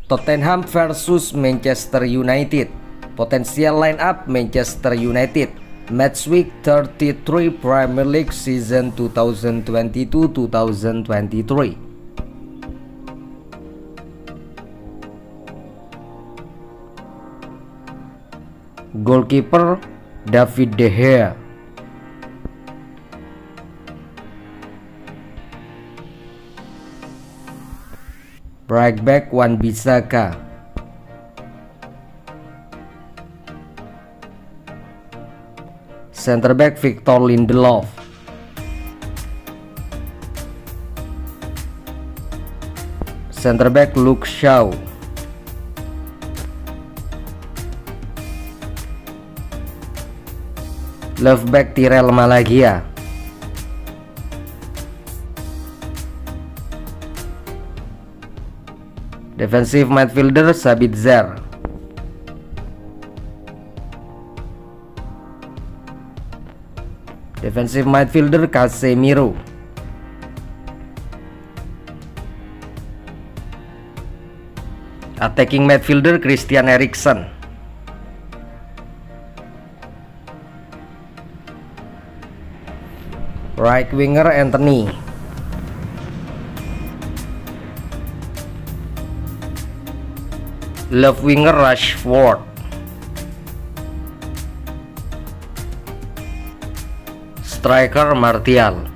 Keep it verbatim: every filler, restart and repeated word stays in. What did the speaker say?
Tottenham versus Manchester United. Potensial lineup Manchester United. Match week thirty-three Premier League season twenty twenty-two twenty twenty-three. Goalkeeper David De Gea. Right back Wan-Bissaka. Center back Victor Lindelof. Center back Luke Shaw. Left back Tyrell Malacia. Defensive midfielder Sabitzer. Defensive midfielder Casemiro. Attacking midfielder Christian Eriksen. Right winger Anthony. Left winger Rashford. Striker Martial.